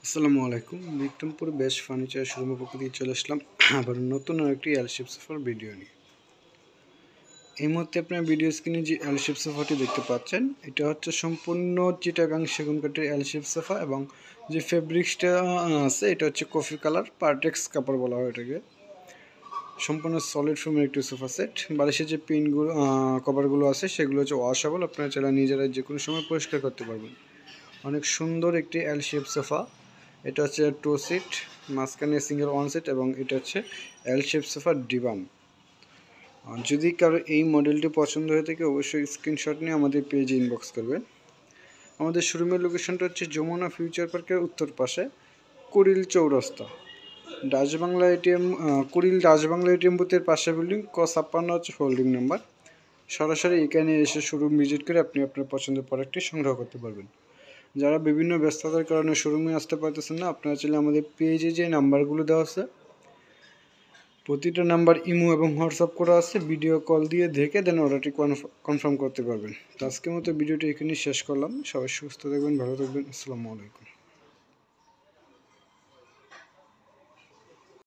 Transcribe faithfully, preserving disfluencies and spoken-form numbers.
আসসালামু আলাইকুম। Bikrampur best furniture শোরুমের পক্ষ থেকে চলে আসলাম আবার নতুন আরেকটি এল শেপ সোফার ভিডিও নিয়ে। এই মুহূর্তে আপনার ভিডিও স্ক্রিনে যে এল শেপ সোফাটি দেখতে পাচ্ছেন, এটা হচ্ছে সম্পূর্ণ চিটাগাং সেগুন কাঠের এল শেপ সোফা এবং যে ফেব্রিক্সটা আছে এটা হচ্ছে কফি কালার পার্টেক্স কাপড় বলা হয় এটাকে। সম্পূর্ণ সলিড ফোমের একটি সোফা সেট। বালিশের যে পিনগুলো কভারগুলো আছে সেগুলো হচ্ছে ওয়াশেবল, আপনারা চাইলে নিজেরা যে কোনো সময় পরিষ্কার করতে পারবেন। অনেক সুন্দর একটি এল শেপ সোফা। এটা হচ্ছে টু সিট, মাঝখানে সিঙ্গেল ওয়ান সিট এবং এটা হচ্ছে এল শেপ সোফার ডিভান। যদি কারো এই মডেলটি পছন্দ হয়ে থাকে অবশ্যই স্ক্রিনশট নিয়ে আমাদের পেজে ইনবক্স করবেন। আমাদের শোরুমের লোকেশনটা হচ্ছে যমুনা ফিউচার পার্কের উত্তর পাশে কুড়িল চৌরাস্তা, Dutch Bangla ATM Kuril Dutch Bangla ATM বুথের পাশে বিল্ডিং ক ছাপ্পান্ন হচ্ছে হোল্ডিং নাম্বার। সরাসরি এখানে এসে শোরুম ভিজিট করে আপনি আপনার পছন্দের প্রোডাক্টটি সংগ্রহ করতে পারবেন। যারা বিভিন্ন ব্যস্ততার কারণে শোরুমে আসতে পারতেছেন না, আপনারা চাইলে আমাদের পেজে যে নাম্বারগুলো দেওয়া আছে প্রতিটা নাম্বার ইমো এবং হোয়াটসঅ্যাপ করা আছে, ভিডিও কল দিয়ে দেখে দেন অর্ডারটি কনফার্ম করতে পারবেন। তো আজকের মতো ভিডিওটি এখানেই শেষ করলাম। সবাই সুস্থ থাকবেন, ভালো থাকবেন। আসসালামু আলাইকুম।